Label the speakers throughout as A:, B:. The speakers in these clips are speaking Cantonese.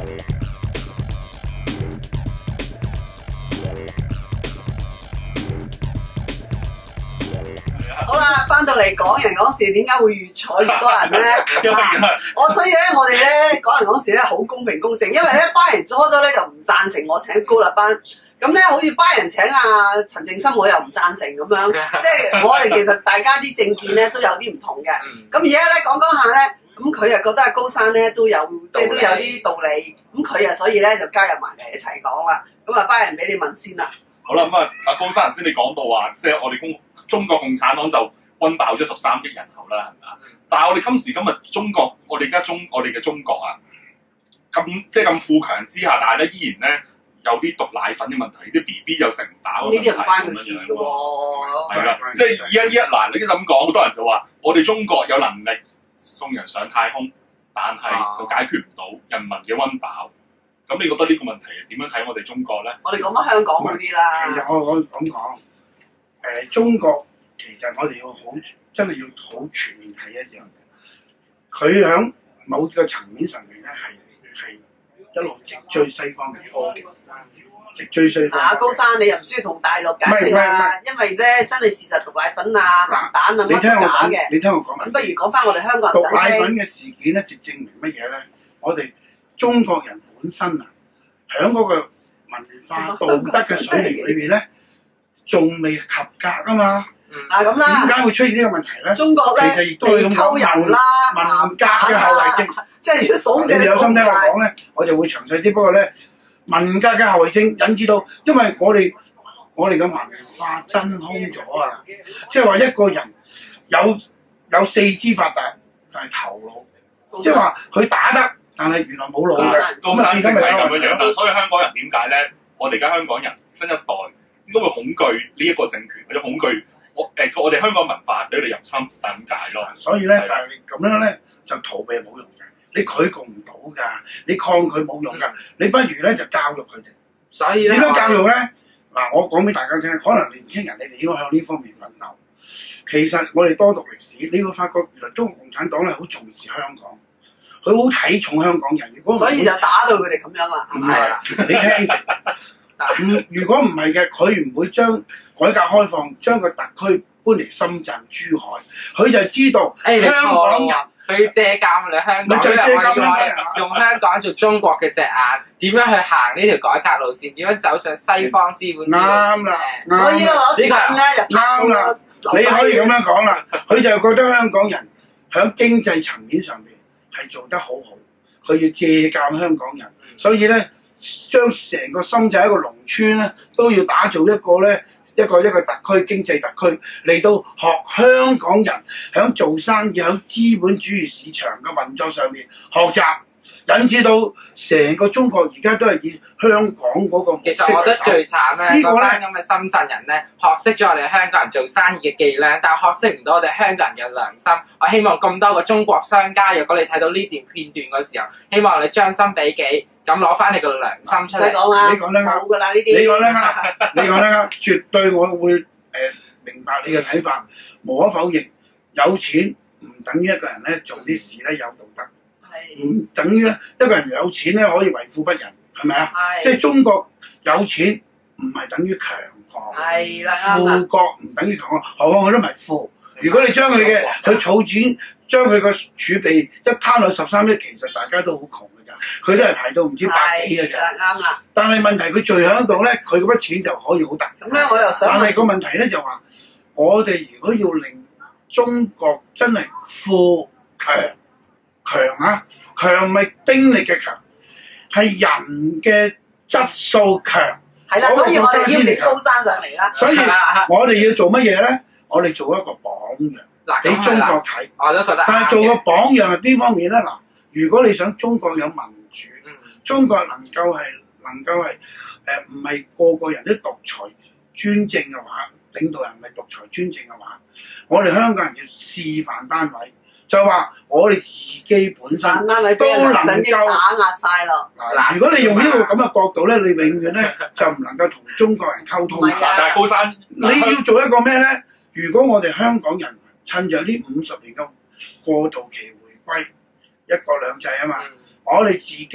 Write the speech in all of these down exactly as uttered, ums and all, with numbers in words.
A: 好啦，翻到嚟講人講事，點解會越坐越多人咧？我所以咧，我哋咧講人講事咧好公平公正，因為咧班人初初咧就唔贊成我請高立班，咁咧好似班人請阿陳正深，我又唔贊成咁樣，即係我哋其實大家啲政見咧都有啲唔同嘅。咁而家咧講講下咧，咁佢又覺得阿高生咧都有即係都有啲道理，咁佢啊所以咧就加入埋嚟一齊講啦。咁啊班人俾你問先啦。
B: 好啦，咁啊阿高生頭先你講到話，即係我哋公中國共產黨就溫飽咗十三億人口啦，係咪啊？但係我哋今時今日中國，我哋而家中我哋嘅中國啊，咁即係咁富強之下，但係咧依然咧有啲毒奶粉嘅問題，啲 B B 又食唔飽嘅問題，
A: 呢啲唔關佢事嘅喎。
B: 係啦，即係依家依家嗱，你咁講，好多人就話我哋中國有能力送人上太空，但係就解決唔到人民嘅溫飽。咁你覺得呢個問題點樣睇我哋中國咧？
A: 我哋講翻香港嗰啲啦。
C: 其實我我咁講，誒中國其實我哋要好真係要好全面睇一樣嘅，佢喺某個層面上面咧係係一路直追西方嘅科技，直追西方。
A: 啊，高生你又唔需要同大陸解釋啦，因為咧真係事實毒奶粉啊、鹹蛋啊乜都假嘅。
C: 你聽我講埋。
A: 咁不如講翻我哋香港人想
C: 毒奶粉嘅事件咧，就證明乜嘢咧？我哋中國人本身啊，喺嗰個文化道德嘅水平裏邊咧，仲未合格啊嘛。
A: 啊咁啦。
C: 點解會出現呢個問題咧？
A: 中國咧，
C: 其實亦都係咁講
A: 油啦、
C: 文革嘅後遺症。
A: 即係如果數嘅，
C: 你有心聽我講咧，我就會詳細啲。不過咧，文革嘅後遺症引致到，因為我哋我哋嘅文化真空咗啊！即係話一個人有有四肢發達，但係頭腦，即係話佢打得。但係原來冇腦嘅，
B: 高生正係咁樣樣。所以香港人點解咧？我哋而家香港人新一代點解會恐懼呢一個政權，或者恐懼我誒、呃、我哋香港文化俾佢哋入侵，就係咁解咯。
C: 所以咧，但係你咁樣咧就逃避冇用嘅，你拒絕唔到㗎，你抗拒冇用㗎，你不如咧就教育佢哋。
A: 所以咧，
C: 點樣教育咧？嗱，我講俾大家聽，可能年輕人你哋應該向呢方面奮鬥。其實我哋多讀歷史，你會發覺原來中國共產黨咧好重視香港。佢好睇重香港人，如果
A: 所以就打到佢哋咁樣啦，係咪啊？
C: 你聽，唔如果唔係嘅，佢唔會將改革開放將個特區搬嚟深圳、珠海，佢就知道香港人，
D: 佢借鑑你香港，
C: 就借鑑香港人
D: 用香港做中國嘅隻眼，點樣去行呢條改革路線？點樣走上西方資本主義？
C: 啱啦，
A: 所以咧我呢個咧就
C: 啱啦，你可以咁樣講啦，佢就覺得香港人喺經濟層面上面係做得好好，佢要借鑑香港人，所以咧將成個深圳一個農村咧都要打造一個咧一個一個特區經濟特區嚟到學香港人喺做生意喺資本主義市場嘅運作上面學習，引致到成個中國而家都係以香港嗰個模式為首。
D: 其實我覺得最慘咧，嗰班咁嘅深圳人咧，學識咗我哋香港人做生意嘅伎倆，但係學識唔到我哋香港人嘅良心。我希望咁多個中國商家，如果你睇到呢段片段嗰時候，希望你將心比己，咁攞翻你個良心出嚟。
A: 講啦，
C: 你講得啱，
A: 冇㗎啦呢啲。
C: 你講得啱，你講得啱，絕對我會誒、呃、明白你嘅睇法。無可否認，有錢唔等於一個人咧做啲事咧有道德。唔等於咧，一個人有錢咧可以為富不仁，係咪啊？即係中國有錢唔係等於強國，
A: 係啦，
C: 富國唔等於強國，何況佢都唔係富。如果你將佢嘅佢儲錢，將佢個儲備一攤落十三億，其實大家都好窮㗎咋，佢都係排到唔知百幾㗎咋。
A: 啱啦。
C: 但係問題佢聚喺度咧，佢嗰筆錢就可以好大。
A: 咁咧，我又想。
C: 但係個問題咧就話，我哋如果要令中國真係富強。強啊！強唔係兵力嘅強，係人嘅質素強。
A: 係啦，所以我哋邀請高生上嚟啦。
C: 所以我哋要做乜嘢咧？我哋做一個榜樣俾中國睇。
D: 我都覺得。
C: 但係做個榜樣係邊方面咧？嗱，如果你想中國有民主，嗯、中國能夠係能夠係誒唔係個個人都獨裁專政嘅話，領導人唔係獨裁專政嘅話，我哋香港人要示範單位。就話我哋自己本身都能夠
A: 打壓晒咯。
C: 嗱，如果你用呢個咁嘅角度咧，你永遠咧就唔能夠同中國人溝通。
B: 但係高生，
C: 你要做一個咩咧？如果我哋香港人趁着呢五十年嘅過渡期回歸一國兩制啊嘛，嗯、我哋自己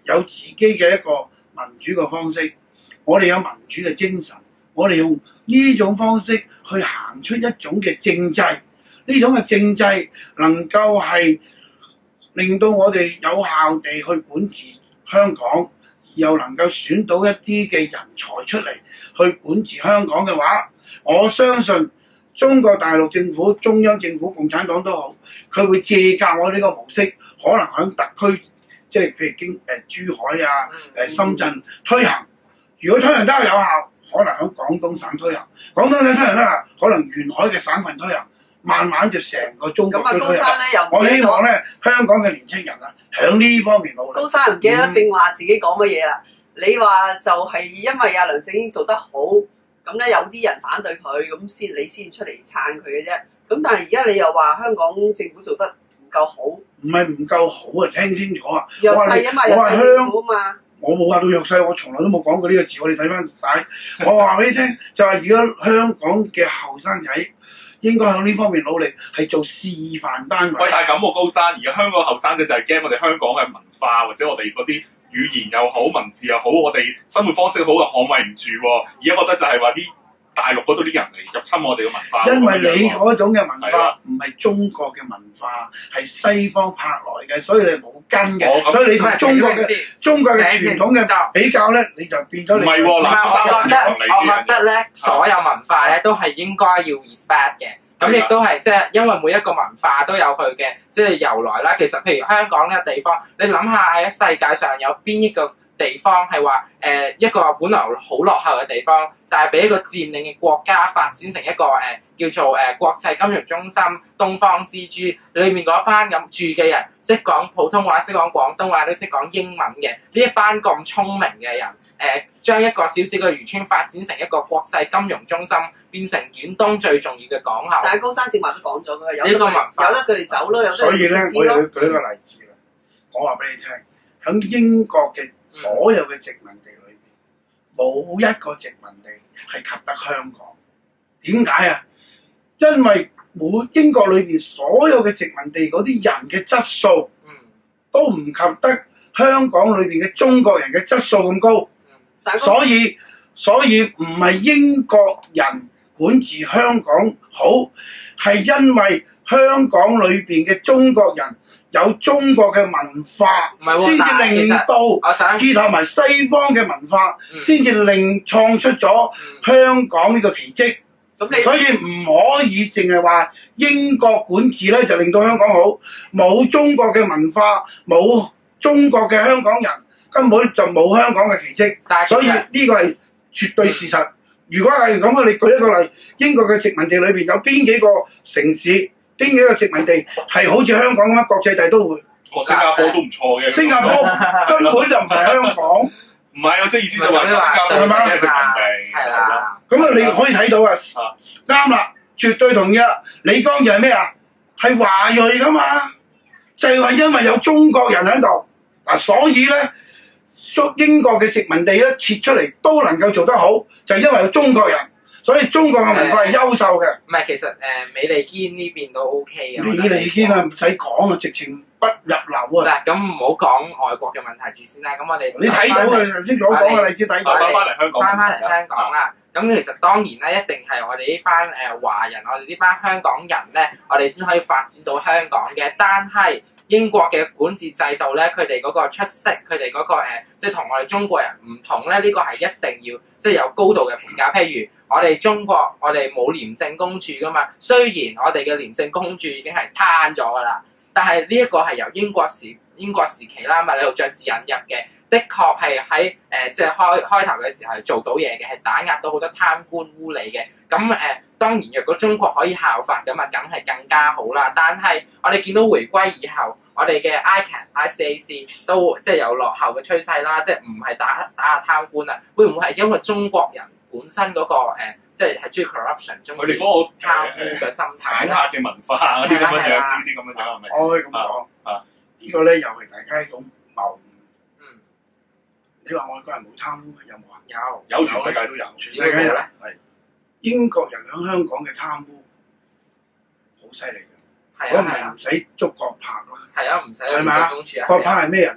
C: 有自己嘅一個民主嘅方式，我哋有民主嘅精神，我哋用呢種方式去行出一種嘅政制，呢種嘅政制能夠係令到我哋有效地去管治香港，又能夠選到一啲嘅人才出嚟去管治香港嘅話，我相信中國大陸政府、中央政府、共產黨都好，佢會借鑑我呢個模式，可能喺特區，即係譬如經誒、呃、珠海啊、誒、呃、深圳推行。如果推行得有效，可能喺廣東省推行；廣東省推行得效，可能沿海嘅省份推行。慢慢就成個中國都推入。我希望咧，香港嘅年青人啊，喺呢方面努力。
A: 高生唔記得正話自己講乜嘢啦？你話就係因為阿梁振英做得好，咁咧有啲人反對佢，咁先你先出嚟撐佢嘅啫。咁但係而家你又話香港政府做得唔夠好，
C: 唔係唔夠好啊！聽清楚啊！
A: 弱勢啊嘛，弱勢政府啊嘛。
C: 我冇話到弱勢，我從來都冇講過呢個字。我哋睇翻帶，我話俾你聽，就係而家香港嘅後生仔。應該喺呢方面努力，係做示範單位。
B: 喂，但係咁喎，高生，而家香港後生仔就係驚我哋香港嘅文化或者我哋嗰啲語言又好、文字又好，我哋生活方式好，捍衞唔住喎。而家覺得就係話啲大陸嗰度啲人嚟入侵我哋嘅文化。
C: 因為你嗰種嘅文化唔係中國嘅文化，係西方拍來嘅，所以你冇跟嘅。
B: 哦、
C: 所以你同中國嘅中國嘅傳統嘅比較咧，你就變咗你。
B: 唔係喎，嗱，
D: 我覺得我覺得咧，所有文化咧都係應該要 respect 嘅。咁亦都係即係因為每一個文化都有佢嘅即係由來啦。其實譬如香港呢個地方，你諗下喺世界上有邊一個地方係話誒一個本來好落後嘅地方，但係俾一個佔領嘅國家發展成一個誒、呃、叫做誒、呃、國際金融中心、東方之珠，裏面嗰班咁住嘅人識講普通話、識講廣東話都識講英文嘅呢一班咁聰明嘅人。誒、呃、將一個小小嘅漁村發展成一個國際金融中心，變成遠東最重要嘅港口。
A: 但係高山正話都講咗㗎，有
D: 呢個文化，
A: 有得佢哋走咯，有得
C: 所以咧，我又要舉一個例子啦。
A: 嗯、
C: 我話俾你聽，喺英國嘅所有嘅殖民地裏邊，冇、嗯、一個殖民地係及得香港。點解啊？因為每英國裏邊所有嘅殖民地嗰啲人嘅質素，嗯，都唔及得香港裏邊嘅中國人嘅質素咁高。所以所以唔係英國人管治香港好，係因為香港裏邊嘅中國人有中國嘅文化，先至令到結合埋西方嘅文化，先至、嗯、令創出咗香港呢個奇蹟。咁、嗯、所以唔可以淨係話英國管治咧就令到香港好，冇中國嘅文化，冇中國嘅香港人。根本就冇香港嘅奇蹟，所以呢個係絕對事實。嗯、如果係咁啊，你舉一個例，英國嘅殖民地裏邊有邊幾個城市、邊幾個殖民地係好似香港咁樣國際大都會？
B: 哦，新加坡都唔錯嘅。
C: 新加坡根本就唔係香港。
B: 唔係啊，即係意思就話新加坡係殖民地。係啦。
C: 咁啊，你可以睇到啊，啱啦，絕對同意啊。李剛就係咩啊？係華裔噶嘛，就係、是、話因為有中國人喺度嗱，所以咧。英國嘅殖民地咧撤出嚟都能夠做得好，就係、是、因為有中國人，所以中國嘅文化係優秀嘅。
D: 唔係、呃，其實誒、呃、美利堅呢邊都 OK 嘅。
C: 美利堅啊，唔使講啊，直情不入流啊！
D: 嗱，咁唔好講外國嘅問題住先啦。咁我哋
C: 你睇到嘅頭先我講嘅例子睇到。
B: 翻翻嚟香港，
D: 翻翻嚟香港啦。咁、啊、其實當然咧，一定係我哋呢班誒華人，我哋呢班香港人咧，我哋先可以發展到香港嘅。但係英國嘅管治制度咧，佢哋嗰個出色，佢哋嗰個、呃、即係同我哋中國人唔同咧，呢、這個係一定要即係有高度嘅評價。譬如我哋中國，我哋冇廉政公署噶嘛，雖然我哋嘅廉政公署已經係攤咗噶啦，但係呢一個係由英國時英國時期啦，麥理浩爵士引入嘅，的確係喺誒即係開開頭嘅時候係做到嘢嘅，係打壓到好多貪官污吏嘅。咁誒、呃、當然，若果中國可以效法咁啊，梗係更加好啦。但係我哋見到回歸以後，我哋嘅 I C A N、I C A C 都即係有落後嘅趨勢啦，即係唔係打打下貪官啊？會唔會係因為中國人本身嗰、那個、呃、即係係中意 corruption， 中意貪污嘅心態？
B: 產客嘅文化嗰啲咁樣樣，呢啲咁樣樣係咪？
C: 我可以咁講啊，呢個咧又係大家一種謬誤。嗯，你話外國人冇貪污有冇啊？
D: 有，
B: 有全世界都有，
C: 全世界有。係英國人喺香港嘅貪污好犀利嘅。我唔係唔使捉國柏啦，
D: 係啊，唔使
C: 係咪啊？國柏係咩人嚟啊？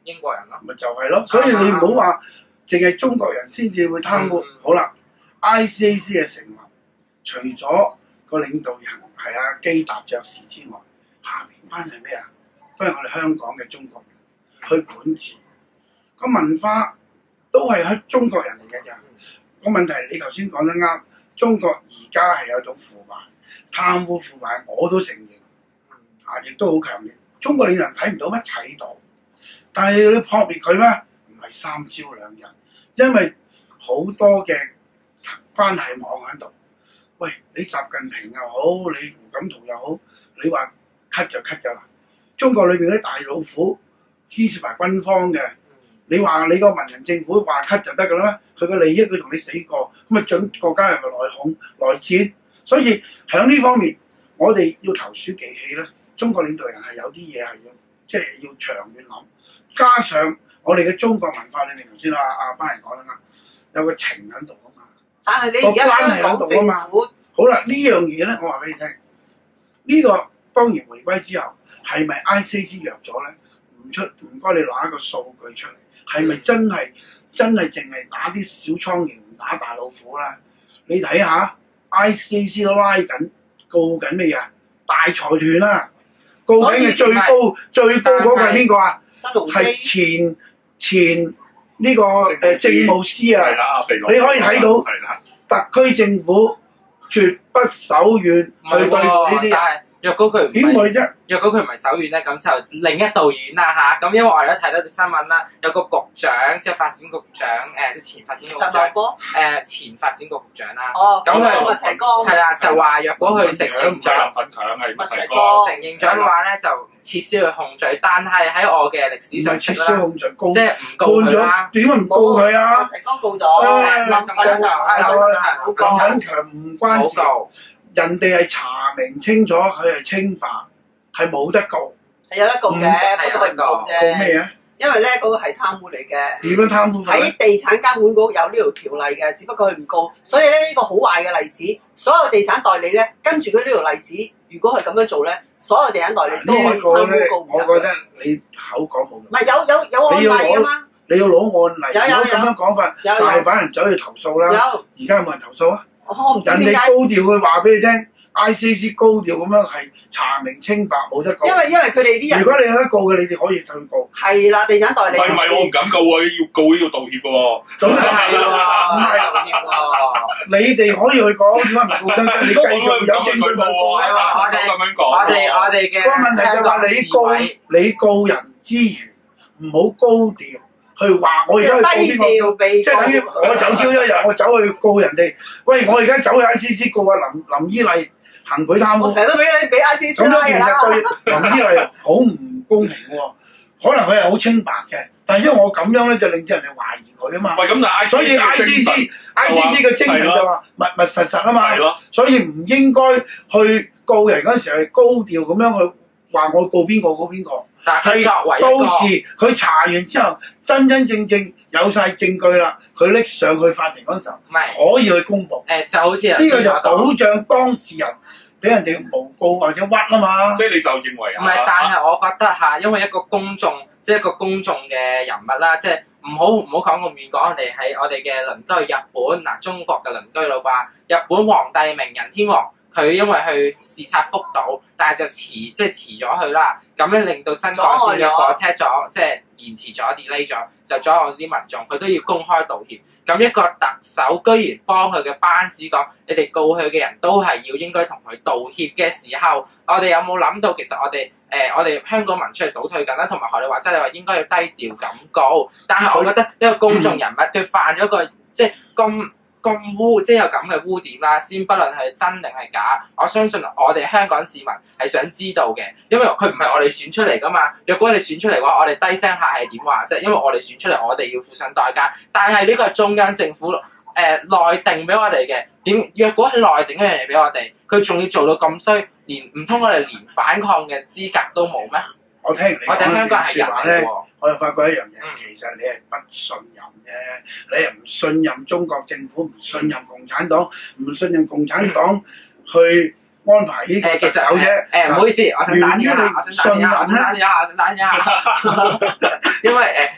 D: 英國人咯。
C: 咪就係咯，所以你唔好話淨係中國人先至會貪污。
D: 嗯、
C: 好啦 ，I C A C 嘅成立，除咗個領導人係阿基達爵士之外，下邊班係咩啊？都係我哋香港嘅中國人去管治，個文化都係喺中國人嚟嘅咋。個問題你頭先講得啱，中國而家係有種腐敗、貪污腐敗，我都承認，啊，亦都好強烈。中國領導人睇唔到咩？睇到，但係你撲滅佢咩？唔係三朝兩日，因為好多嘅關係網喺度。喂，你習近平又好，你胡錦濤又好，你話 cut 就 cut 㗎啦。中國裏邊啲大老虎牽涉埋軍方嘅，你話你個文人政府話 cut 就得㗎啦咩？佢個利益佢同你死過，咁啊準國家係咪內訌內戰？所以喺呢方面，我哋要投鼠忌器咧。中國領導人係有啲嘢係要即係要長遠諗，加上我哋嘅中國文化裏面頭先阿阿班人講得啱，有個情喺度啊嘛。
A: 但係你而家香港政府
C: 好啦，呢樣嘢咧，我話俾你聽，呢、這個當然回歸之後係咪 I C A C 弱咗咧？唔出唔該，你攞一個數據出嚟，係咪真係真係淨係打啲小蒼蠅唔打大老虎啦？你睇下 I C A C 都拉緊告緊咩嘢？大財團啦、啊，告緊嘅最高最高嗰個係邊個啊？係前前呢、這個誒政務司啊！你可以睇到特區政府絕不手軟去對付呢啲人。
D: 若果佢
C: 點會啫？
D: 若果佢唔係手軟咧，咁就另一道遠啦嚇。咁因為我哋都睇到啲新聞啦，有個局長即係發展局長誒，即前發展局長誒前發展局局長啦。
A: 哦，
D: 咁佢
A: 麥齊光
D: 係啦，就話若果佢承認咗
B: 林奮強係
A: 麥齊光
D: 承認咗嘅話咧，就撤銷佢控罪。但係喺我嘅歷史上
C: 撤銷控罪，告
D: 即係唔告
C: 判
D: 佢啦。
C: 咗，點解唔告佢啊？
A: 麥齊光告咗，林奮強係冇告。
C: 林奮強唔關事，人哋係查明清楚，佢係清白。係冇得告，
A: 係有得告嘅，不過佢唔告啫。
C: 告咩啊？
A: 因為咧嗰個係貪污嚟嘅。
C: 點樣貪污法咧？
A: 喺地產監管局有呢條條例嘅，只不過佢唔告。所以咧呢個好壞嘅例子，所有地產代理咧跟住佢呢條例子，如果係咁樣做咧，所有地產代理都可以貪污告。
C: 我覺得你口講冇。
A: 唔係有有有案例㗎嘛？
C: 你要攞案例。
A: 有有有。
C: 咁樣講法，大把人走去投訴啦。
A: 有。
C: 而家有冇人投訴啊？
A: 我唔知點解。
C: 人哋高調佢話俾你聽。I C A C 高調咁樣係查明清白，冇得告。
A: 因為因為佢哋啲人，
C: 如果你有得告嘅，你哋可以退告。
A: 係啦，地產代理。
B: 唔係唔係，我唔敢告啊！要告都要道歉嘅喎。
C: 咁係啦，唔係道歉喎。你哋可以去講，點解唔告得？你繼續有證據咪告啊？
D: 我哋咁樣講，我哋我哋嘅
C: 個問題就話你告你告人之餘，唔好高調。去話我而家去告邊個？即係等於我走朝一日，我走去告人哋。喂，我而家走去 I C A C 告啊林林依麗。行賄貪污，
A: 我成日都俾你俾 I C A C
C: 咁樣其實對林依麗好唔公平喎。可能佢係好清白嘅，但係因為我咁樣咧，就令到人哋懷疑佢啊嘛。
B: 喂，咁但係
C: 所以 I C A C I C A C 嘅精神就話密密實實啊嘛。所以唔應該去告人嗰陣時係高調咁樣去話我告邊個告邊個。係到時佢查完之後，真真正正有晒證據啦，佢拎上去法庭嗰陣時候，可以去公佈。
D: 誒就好似
C: 呢個就保障當事人。俾人哋誣告或者屈啊嘛，
B: 所以你就認為啊？
D: 唔係，但係我覺得嚇，因為一個公眾，即係一個公眾嘅人物啦，即係唔好唔好講咁遠講，我哋喺我哋嘅鄰居日本嗱，中國嘅鄰居啦啩，日本皇帝明仁天皇，佢因為去視察福島，但係就遲即係遲咗去啦，咁咧令到新幹線嘅火車咗，即係延遲咗 delay 咗，就阻礙啲民眾，佢都要公開道歉。咁一個特首居然幫佢嘅班子講，你哋告佢嘅人都係要應該同佢道歉嘅時候，我哋有冇諗到其實我哋誒、呃、我哋香港民出嚟倒退緊啦，同埋學你話齋，你話應該要低調咁告，但係我覺得一個公眾人物佢、嗯、犯咗個即係咁咁污，即係有咁嘅污點啦，先不論係真定係假，我相信我哋香港市民係想知道嘅，因為佢唔係我哋選出嚟噶嘛。若果你選出嚟嘅話，我哋低聲下氣點話啫？因為我哋選出嚟，我哋要付上代價。但係呢個係中央政府誒、呃、內定俾我哋嘅，點若果係內定一樣嘢俾我哋，佢仲要做到咁衰，連唔通我哋連反抗嘅資格都冇咩？
C: 我聽你
D: 我哋香港係人嚟喎。
C: 我又發覺一樣嘢，
D: 嗯、
C: 其實你係不信任啫，你係唔信任中國政府，唔信任共產黨，唔信任共產黨去安排呢個特首啫。
D: 誒唔好意思，我想打斷下，我想打斷下，我想打斷下，我想打斷下。因為誒、呃，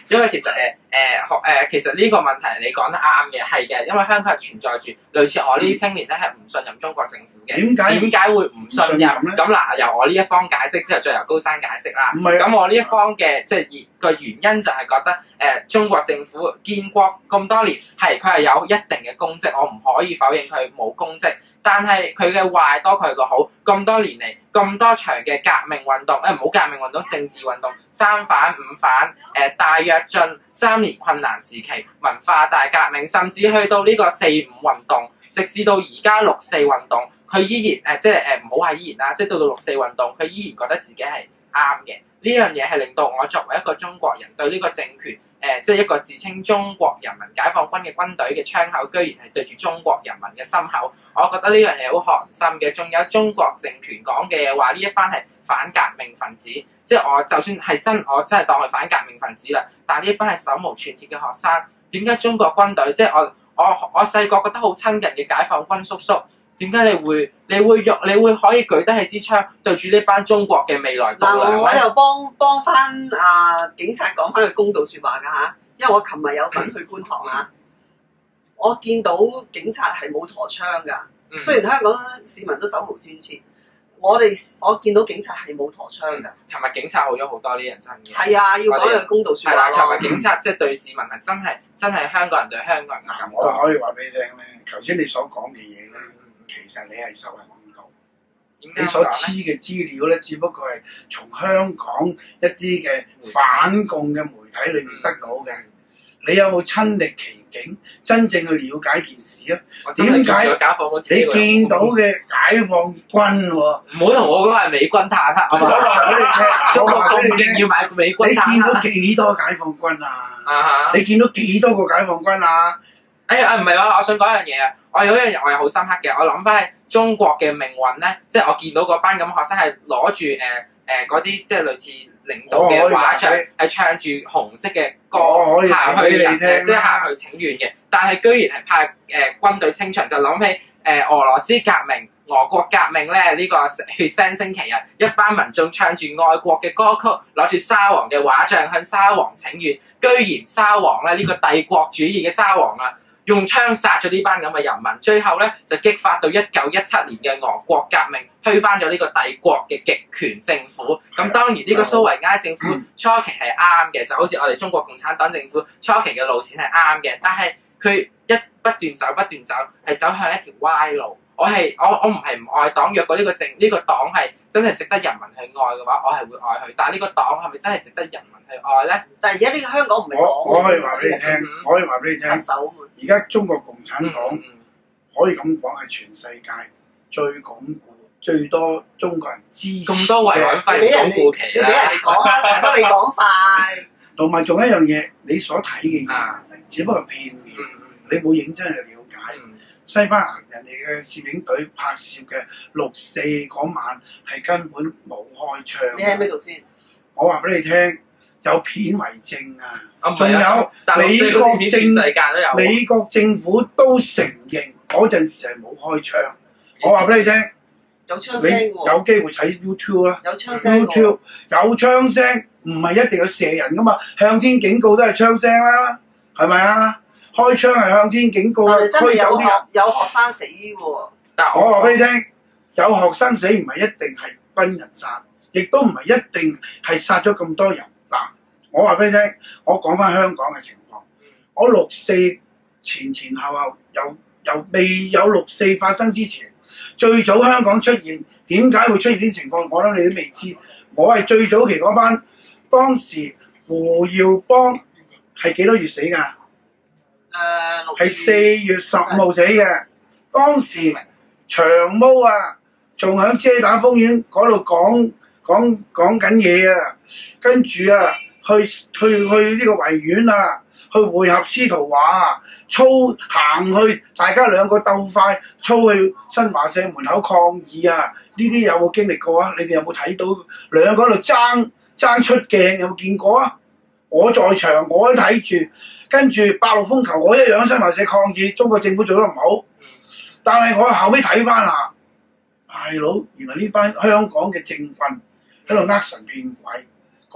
D: 因為其實誒誒學誒其實呢個問題你講得啱嘅，係嘅，因為香港係存在住類似我呢啲青年咧係唔信任中國政府嘅。
C: 點解
D: 點解會唔信任咧？
C: 唔信任
D: 咁嗱，由我呢一方解釋之後，再由高山解釋啦。
C: 唔係啊
D: 咁我呢一方嘅即係個原因就係覺得誒、呃、中國政府建國咁多年，係佢係有一定嘅功績，我唔可以否認佢冇功績。但係佢嘅壞多佢個好，咁多年嚟咁多場嘅革命運動，誒唔好革命運動，政治運動，三反五反，誒、呃、大躍進，三年困難時期，文化大革命，甚至去到呢個四五運動，直至到而家六四運動，佢依然誒、呃、即係誒唔好話依然啦，即係到到六四運動，佢依然覺得自己係啱嘅。呢樣嘢係令到我作為一個中國人對呢個政權，誒、呃、即係一個自稱中國人民解放軍嘅軍隊嘅槍口，居然係對住中國人民嘅心口，我覺得呢樣嘢好寒心嘅。仲有中國政權講嘅話，呢一班係反革命分子，即係我就算係真，我真係當佢反革命分子啦。但係呢一班係手無寸鐵嘅學生，點解中國軍隊即係我我我細個覺得好親近嘅解放軍叔叔？點解你會你會用你會可以舉得起支槍對住呢班中國嘅未來棟梁？
A: 嗱，我又幫幫翻啊警察講翻句公道説話㗎嚇，因為我琴日有份去觀塘啊，我見到警察係冇陀槍㗎。
D: 嗯、
A: 雖然香港市民都手無寸鐵，我哋我見到警察係冇陀槍㗎。
D: 琴日警察好咗好多呢樣真嘅。
A: 係啊，要講句公道説話
D: 咯。琴日警察即係對市民係真係真係香港人對香港人嘅感覺。
C: 我可以話俾你聽咧，頭先你所講嘅嘢咧。其實你係受人誤導，你所知嘅資料咧，只不過係從香港一啲嘅反共嘅媒體裏面得到嘅。嗯、你有冇親歷其境，真正去了解件事啊？點解你見到嘅解放軍喎？唔
D: 好同我講係美軍坦克啊嘛！中國咁勁要買美軍坦克。
C: 你見到幾多解放軍啊？
D: 啊
C: 你見到幾多個解放軍啊？
D: 哎呀，唔係啊！我想講一樣嘢啊！我有一樣嘢我係好深刻嘅，我諗翻係中國嘅命運咧，即係我見到嗰班咁學生係攞住誒誒嗰啲即係類似領導嘅畫像，係唱住紅色嘅歌行去人誒，即係行去請願嘅。但係居然係派誒、呃、軍隊清場，就諗起誒、呃、俄羅斯革命、俄國革命咧呢、呢個血腥星期日，一班民眾唱住愛國嘅歌曲，攞住沙皇嘅畫像向沙皇請願，居然沙皇咧呢、呢個帝國主義嘅沙皇啊！用槍殺咗呢班咁嘅人民，最後咧就激發到一九一七年嘅俄國革命，推翻咗呢個帝國嘅極權政府。咁當然呢個蘇維埃政府初期係啱嘅，就好似我哋中國共產黨政府初期嘅路線係啱嘅，但係佢一不斷走不斷走，係走向一條歪路。我係我我唔係唔愛黨，若果呢個政呢、呢個黨係真係值得人民去愛嘅話，我係會愛佢。但係呢個黨係咪真係值得人民去愛咧？但係而家呢個香港唔係
C: 我我可以話俾你聽，我可以話俾你聽。而家中國共產黨、嗯嗯、可以咁講係全世界最鞏固、最多中國人支持
D: 咁多維穩費鞏固期啦。
A: 俾人哋講啦，成日都你講晒。
C: 同埋仲有一樣嘢，你所睇嘅嘢，只不過片面，嗯、你冇認真去了解。嗯西班牙人哋嘅攝影隊拍攝嘅六四嗰晚係根本冇開槍。
A: 你喺邊度先？
C: 我話俾你聽，有片為證啊！仲、
D: 啊、
C: 有美國政
D: 世界都有
C: 美國政府都承認嗰陣時係冇開槍。我話俾你聽，
A: 有槍聲喎。
C: 有機會睇 YouTube 啦。
A: 有槍聲
C: YouTube 有槍聲，唔係一定要射人噶嘛，向天警告都係槍聲啦，係咪啊？開槍係向天警告啊！
A: 真係有學有學生死喎。
C: 但我話俾你聽，有學生死唔係一定係軍人殺，亦都唔係一定係殺咗咁多人。嗱，我話俾你聽，我講翻香港嘅情況。我六四前前後後，由由未有六四發生之前，最早香港出現，點解會出現呢啲情況？我諗你都未知。我係最早期嗰班，當時胡耀邦係幾多月死㗎？係四月十號死嘅，當時長毛啊，仲喺遮打公園嗰度講講講緊嘢啊，跟住啊去去去呢個維園啊，去會合司徒華，操行去，大家兩個鬥快，操去新華社門口抗議啊！呢啲有冇經歷過啊？你哋有冇睇到兩個喺度爭爭出鏡？有冇見過啊？我在場，我都睇住。跟住八路風球，我一樣喺新華社抗議，中國政府做得唔好。但係我後尾睇翻啦，大佬原來呢班香港嘅政棍喺度呃神騙鬼，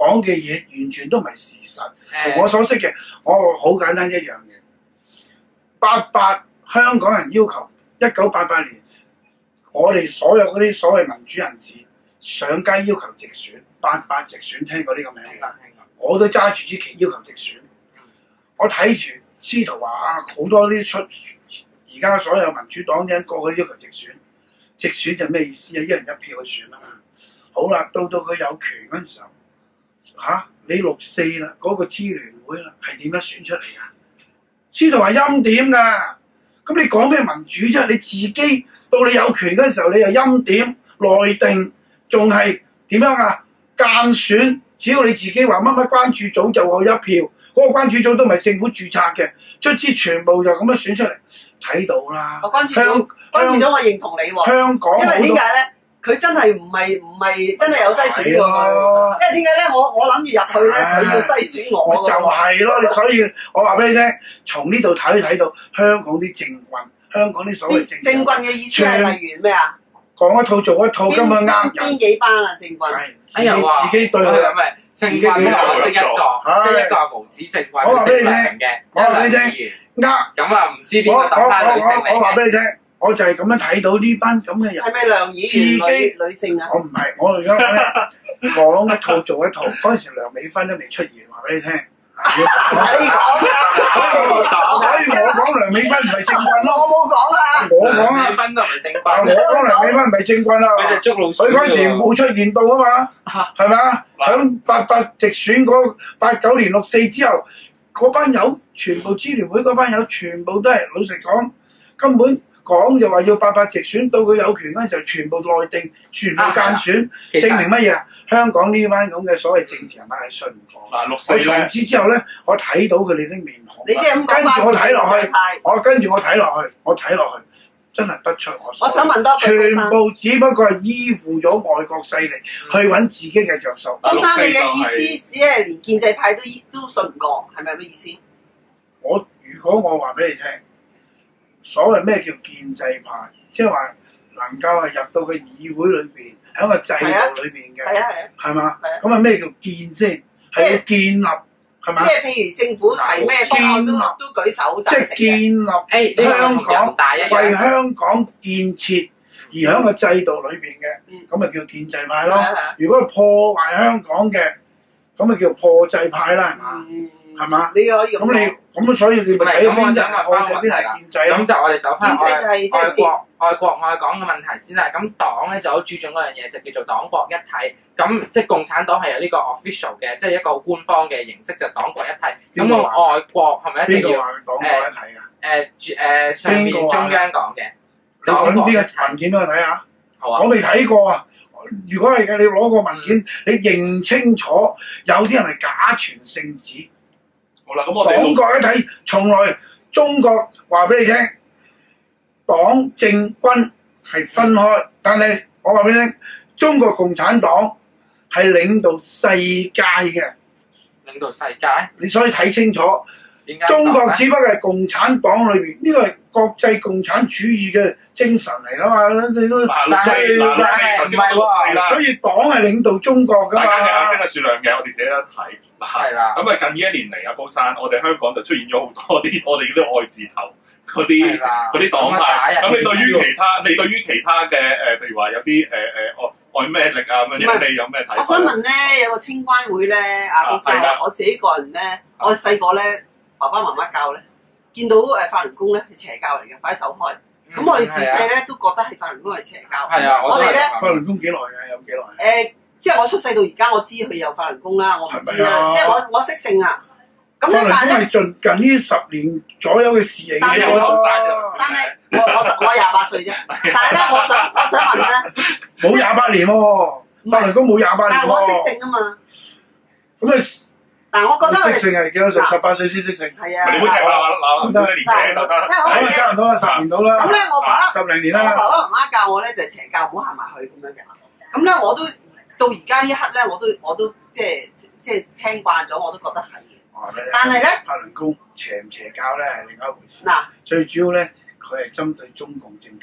C: 講嘅嘢完全都唔係事實。
D: 誒
C: 我所識嘅，我好簡單一樣嘢。八八香港人要求一九八八年，我哋所有嗰啲所謂民主人士上街要求直選，八八直選聽過呢個名
D: 聽過聽過。
C: 我都揸住支旗要求直選。我睇住司徒華啊，好多啲出而家所有民主黨啲人個個都要求直選，直選就咩意思啊？一人一票去選啊嘛。好啦，到到佢有權嗰陣時候，嚇、啊、你六四啦，嗰、那個支聯會啦，係點樣選出嚟㗎？司徒華欽點㗎？咁你講咩民主啫？你自己到你有權嗰陣時候，你又欽點內定，仲係點樣啊？間選，只要你自己話乜乜關注組就有一票。嗰個關注組都唔係政府註冊嘅，卒之全部就咁樣選出嚟，睇到啦。
A: 我關注組，關注組我認同你喎。
C: 香港
A: 因為點解咧？佢真係唔係唔係真係有篩選喎。因為點解咧？我我諗住入去咧，佢要篩選我。
C: 就係咯，你所以我話俾你聽，從呢度睇睇到香港啲政棍，香港啲所謂政
A: 政棍嘅意思係例如咩啊？
C: 講一套做一套，根本呃人。
A: 邊幾班啊？政棍？
D: 哎呀話，
C: 自己對佢
D: 咁咪政棍咧，我識一個，即係一個係無恥政棍，
C: 我話俾你聽
D: 嘅，
C: 我話俾你聽，呃
D: 咁啊唔知邊個黨派女性嚟嘅？
C: 我話俾你聽，我就係咁樣睇到呢班咁嘅人。
A: 係咪梁議員女女性啊？
C: 我唔係，我而家講一套做一套。嗰陣時梁美芬都未出現，話俾你聽。
A: 你講
C: 所以我講梁美芬唔係政棍咯。
A: 我冇講啊。
C: 我講啊。
D: 梁美芬都唔係政棍。
C: 我講梁美芬唔係政棍啦。
D: 佢就捉老鼠。
C: 佢嗰時冇出現到啊嘛，係咪啊？響八八直選嗰八九年六四之後，嗰班友全部支聯會嗰班友全部都係老實講，根本講就話要八八直選，到佢有權嗰陣時候，全部內定，全部間選，證明乜嘢啊？香港呢班咁嘅所謂政治人物係信唔過。
B: 嗱，六四
C: 我從此之後咧，我睇到佢哋啲面孔。
A: 你即係咁
C: 跟住我睇落去，
A: 我
C: 跟住我睇落去，我睇落去，真係不出我所。
A: 我想問多句，
C: 全部只不過係依附咗外國勢力去揾自己嘅着數。
A: 高生，你嘅意思只係連建制派都都信唔過，係咪咩意思？
C: 我如果我話俾你聽，所謂咩叫建制派，即係話能夠係入到個議會裏邊，喺個制度裏邊嘅，
A: 係啊係啊，
C: 係嘛？咁啊咩叫建先？係要建立係嘛？
A: 即係譬如政府提咩方案都都舉手贊成嘅。
C: 即係建立香港為香港建設而喺個制度裏邊嘅，咁咪叫建制派咯。如果破壞香港嘅，咁咪叫破制派啦，係嘛？係嘛？
A: 你可以
C: 咁你咁所以你咪睇邊隻破制邊係建制咯。
D: 咁就我哋走翻外
A: 愛
D: 國愛國愛港嘅問題先啦。咁黨咧就好注重嗰樣嘢，就叫做黨國一體。咁即係共產黨係有呢個 official 嘅，即係一個官方嘅形式，就黨國一體。咁個愛國係咪一定要？
C: 邊個話黨國一體㗎？
D: 誒誒上面中央講嘅。
C: 你揾邊個文件俾我睇下？
D: 好啊。
C: 我未睇過啊！如果係嘅，你攞個文件，你認清楚，有啲人係假傳聖旨。
B: 好啦，咁我哋
C: 黨國一體，從來中國話俾你聽，黨政軍係分開，但係我話俾你聽，中國共產黨係領導世界嘅，
D: 領導世界。
C: 你所以睇清楚，
D: 點解
C: 中國只不過係共產黨裏邊，呢個係國際共產主義嘅精神嚟噶嘛？你都
B: 嗱六四嗱六四頭先講六四啦，
C: 所以黨係領導中國噶嘛？
B: 大家嘅眼睛係雪亮嘅，我哋自己得睇。
D: 係啦。
B: 咁啊，近呢一年嚟啊，高山，我哋香港就出現咗好多啲我哋嗰啲愛字頭嗰啲嗰啲黨派。咁你對於其他，你對於其他嘅誒，譬如話有啲誒誒愛愛咩力啊咁樣，你有咩睇法？
A: 我想問咧，有個清關會咧，阿高生，我自己個人咧，我細個咧，爸爸媽媽教咧，見到誒法輪功咧係邪教嚟嘅，快啲走開。咁我哋自細咧都覺得係法輪功係邪教。
D: 係啊，
A: 我哋咧
C: 法輪功幾耐嘅？有幾耐？
A: 誒，即係我出世到而家，我知佢有法輪功啦，我唔知啦，即係我我識性啊。咁
C: 法輪功係近近呢十年左右嘅事嚟嘅。
B: 你好後生啫，
A: 但係我我我廿八歲啫，但係咧，我想我想問咧，
C: 冇廿八年喎，法輪功冇廿八年喎。
A: 但係我識性啊嘛。
C: 咁你？
A: 但係我覺得佢
C: 識性係幾多歲？十八歲先識性。
A: 係啊。
B: 你唔好提我嗱，唔得年紀得得。
C: 咁啊，差唔多啦，十年到啦。
A: 咁咧，我爸爸
C: 十零年啦。
A: 我爸爸媽媽教我咧就係邪教，唔好行埋去咁樣嘅。咁咧，我都到而家呢一刻咧，我都我都即係即係聽慣咗，我都覺得係嘅。但係咧，
C: 法輪功邪唔邪教咧係另一回事。
A: 嗱，
C: 最主要咧，佢係針對中共政權。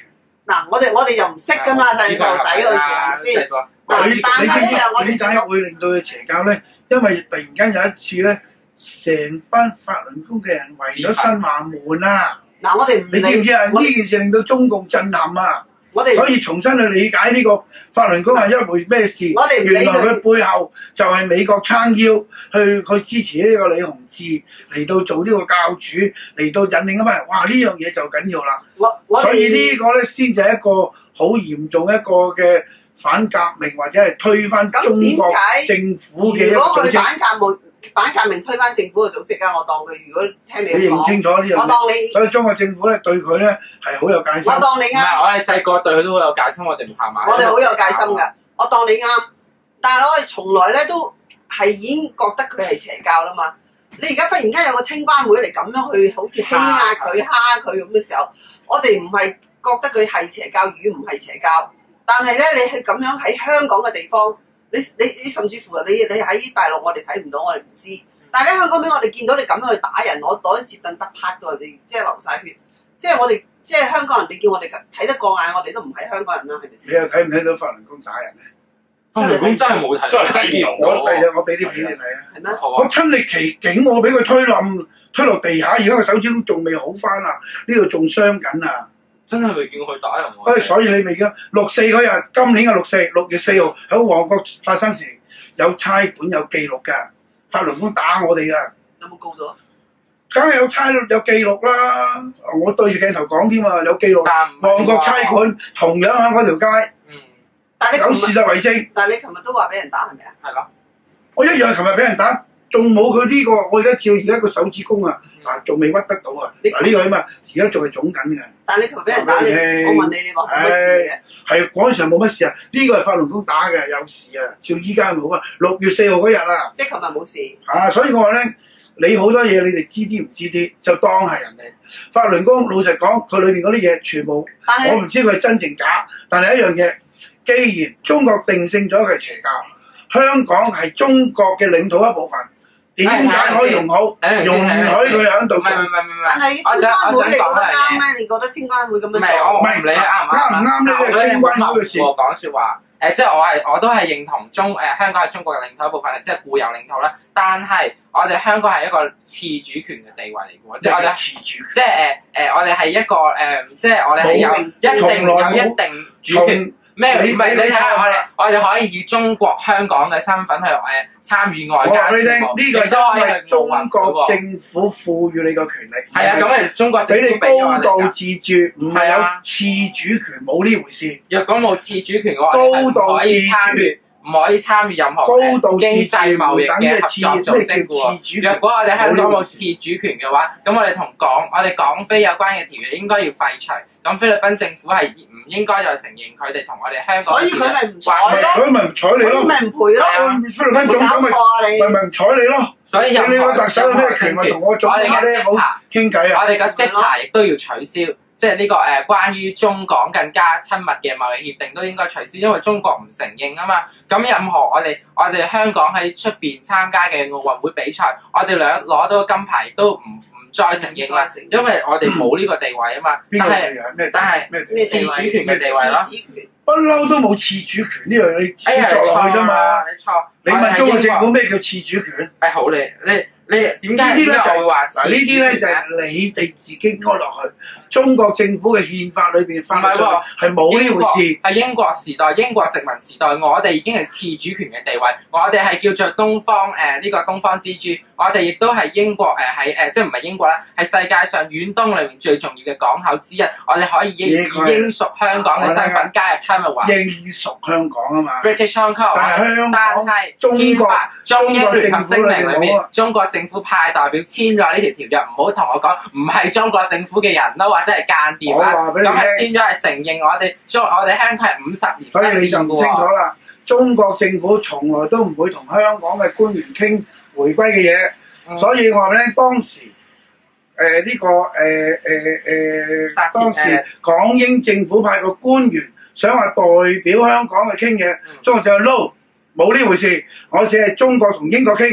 A: 嗱，我哋我哋又唔識噶嘛，細細路仔嗰陣時係咪先？嗱，
C: 你
A: 但
C: 你知唔
A: 係咧，我
C: 知點解
A: 哋
C: 會令到佢邪教咧？因為突然間有一次咧，成班法輪功嘅人圍咗新華門啊！
A: 嗱，我哋唔
C: 你知唔知啊？
A: 我
C: 呢件事令到中共震撼啊！
A: 我哋
C: 所以重新去理解呢個法輪功係一回咩事？
A: 我哋唔理
C: 原來
A: 佢
C: 佢背後就係美國撐腰去去支持呢個李洪志嚟到做呢個教主，嚟到引領一班人。哇！呢樣嘢就緊要啦。
A: 我我哋
C: 所以呢個咧先至係一個好嚴重一個嘅反革命或者係推翻中國政府嘅一個
A: 如果佢
C: 組織。
A: 反革命反革命推翻政府嘅組織啊，我當佢如果聽你
C: 你認
A: 講，
C: 清楚呢樣嘢。
A: 我當你
C: 所以中國政府咧對佢咧係好有戒心。
A: 我當你啱。
D: 唔係，我哋細個對佢都好有戒心，我哋唔行埋。
A: 我哋好有戒心㗎，我當你啱，但係我哋從來咧都係已經覺得佢係邪教啦嘛。你而家忽然間有個青關會嚟咁樣去好似欺壓佢、蝦佢咁嘅時候，我哋唔係覺得佢係邪教與唔係邪教，但係咧你去咁樣喺香港嘅地方，你你你甚至乎你你喺大陸我哋睇唔到，我哋唔知。但係喺香港俾我哋見到你咁樣去打人，攞攞啲折凳得拍到人哋，即係流晒血，即係我哋即係香港人，你叫我哋睇得過眼，我哋都唔係香港人啦，係咪
C: 你
A: 先？
C: 又睇唔睇到法輪功打人咧？
D: 法輪功真係冇睇，
B: 真係睇唔到。
C: 我第日我俾啲片你睇啊！
A: 係咩？
C: 我親歷其境，我俾佢推冧，推落地下，而家個手指都仲未好翻啊！呢度仲傷緊啊！
D: 真係未見過佢打人喎。
C: 誒，所以你未見六四嗰日，今年嘅六四，六月四號喺旺角發生時，有差館有記錄㗎，法輪功打我哋㗎。
A: 有冇告咗？
C: 梗係有差有記錄啦！我對住鏡頭講添啊，有記錄。
D: 但唔係
C: 旺角差館同樣喺嗰條街，
D: 嗯，
A: 但係
C: 有事
A: 你琴日，
C: 實為證。
A: 但係你琴日都話俾人打係咪啊？
D: 係咯。
C: 我一樣琴日俾人打，仲冇佢呢個。我而家照而家個手指公啊，嗱仲未屈得到啊！
A: 你
C: 嗱呢個起碼而家仲係腫緊嘅。
A: 但係你琴日俾人打你，我問你，你話冇乜事嘅？
C: 係嗰陣時冇乜事啊，呢、個係法輪功打嘅，有事啊，照依家冇啊。六月四號嗰日啊，
A: 即係琴日冇事。
C: 啊，所以我話咧，你好多嘢你哋知啲唔知啲，就當係人哋法輪功。老實講，佢裏邊嗰啲嘢全部，
A: 但係
C: 我唔知佢係真定假。但係一樣嘢，既然中國定性咗佢係邪教，香港係中國嘅領土一部分，點解可以容好
D: 誒
C: 容許佢喺度
D: 唔係唔係唔係唔係，
A: 但係青
D: 我想
A: 關會你覺得
D: 我想講
A: 啱咩？你覺得青關會咁樣
D: 唔係我
A: 做？
D: 我唔理啱唔啱
C: 啱唔啱呢個係青關會嘅事
D: 我講説話。誒，即係我係我都係認同中誒香港係中國嘅領土一部分，即係固有領土啦。但係我哋香港係一個次主權嘅地位嚟嘅喎，即係我哋
C: 自主
D: 即係誒誒，我哋係一個誒，即係我哋係有一定有一定主權。咩？唔係你睇下我哋，我哋可以以中國香港嘅身份去誒參與外
C: 我話俾你聽，
D: 交事務，
C: 呢個
D: 亦都可以
C: 係因為中
D: 去奧運
C: 國
D: 喎。
C: 政府賦予你個權力。
D: 係啊，咁係中國政府
C: 俾你
D: 俾咗我哋
C: 高度
D: 㗎。
C: 自主，唔係有次主權，冇呢回事。
D: 若果冇次主權嘅話，
C: 高度
D: 我哋係唔可以參與，唔可以參與任何嘅
C: 高度自主
D: 經濟貿易嘅合作組織嘅
C: 咩叫次主權
D: 喎。若果我哋香港冇次主權嘅話，咁我哋同港我哋港菲有關嘅條約應該要廢除。咁菲律賓政府係唔應該再承認佢哋同我哋香港
A: 所以佢咪唔睬你咯，
C: 所以咪唔睬你咯。
A: 所以咪唔賠咯。
C: 菲律賓總統咪
A: 搞錯啊你！
C: 咪咪唔睬你咯。
D: 所以任
C: 你個
D: 何
C: 特首有咩權咪同我總
D: 我哋嘅
C: 統咧好
D: SIPA
C: 傾偈啊？
D: 我哋嘅 SIPA 亦都要取消，即係呢個誒關於中港更加親密嘅貿易協定都應該取消，因為中國唔承認啊嘛。咁任何我哋我哋香港喺出邊參加嘅奧運會比賽，我哋兩攞到金牌亦都唔唔再承認啦，因為我哋冇呢個地位啊嘛。
C: 邊個
D: 但係
C: 地位咩？
D: 但係
C: 咩地位
A: 咩
D: 次主權嘅地位咯。
A: 自主權
C: 不嬲都冇次主權呢樣，你自己
D: 哎呀，你
C: 作落去啫嘛。
D: 錯啦，你錯。
C: 你問中國政府
D: 誒
C: 咩叫次主權？
D: 好，你你你點解
C: 呢啲咧就
D: 點解我會話
C: 嗱呢啲咧就係你哋自己安落去。中國政府嘅憲法裏邊法律上面係冇呢回事。
D: 係英國時代、英國殖民時代，我哋已經係次主權嘅地位，我哋係叫做東方誒呢、呃這個東方之珠，我哋亦都係英國誒喺誒即係唔係英國啦，係世界上遠東裏面最重要嘅港口之一，我哋可以以以英屬香港嘅身份加入 Commonwealth
C: 英屬香港啊嘛。
D: British Hong Kong，
C: 但係香港
D: 但係
C: 中國
D: 憲法中英聯合聲明裏面
C: 中國政府裏面冇啊，
D: 中國政府派代表簽咗呢條條約，唔好同我講唔係中國政府嘅人咯，或者係間諜啦，
C: 我話俾你
D: 咁係
C: 聽
D: 簽咗係承認我哋中我哋香港係五十年
C: 所以你就唔清楚啦。中國政府從來都唔會同香港嘅官員傾回歸嘅嘢，
D: 嗯
C: 所以我話俾你聽，當時誒呢、呃這個誒誒誒，當時港英政府派個官員想話代表香港去傾嘢，
D: 嗯
C: 中國就係 no，冇呢回事，我只係中國同英國傾，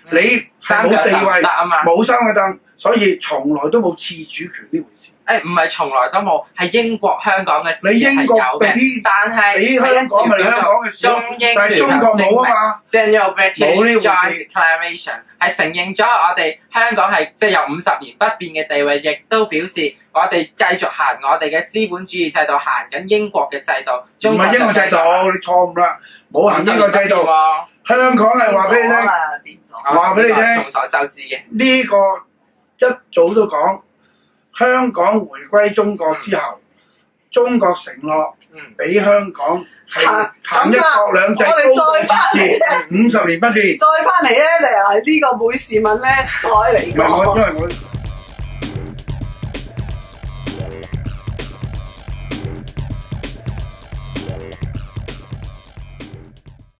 C: 你係冇地位
D: 得啊嘛，
C: 冇三個凳，所以從來都冇次主權呢回事。
D: 誒唔係從來都冇，係英國香港嘅事
C: 你英國
D: 係有嘅，
C: 俾
D: 但係
C: 俾香港咪香港嘅事咯，
D: 中英
C: 但係中國冇啊嘛。
D: General British
C: 冇呢回事
D: Joint Declaration 係承認咗我哋香港係即係有五十年不變嘅地位，亦都表示我哋繼續行我哋嘅資本主義制度，行緊英國嘅制度。
C: 唔係英國制度，你錯誤啦，冇行英國制度。香港係話俾你聽，
A: 變咗
C: 話俾你聽，
D: 眾所周知嘅
C: 呢個一早都講，香港回歸中國之後，中國承諾俾香港係行一國兩制高度自治，五十年不變。
A: 再翻嚟咧，你係呢個每事問咧，再嚟
C: 唔係我，
A: 講。
C: 因為我。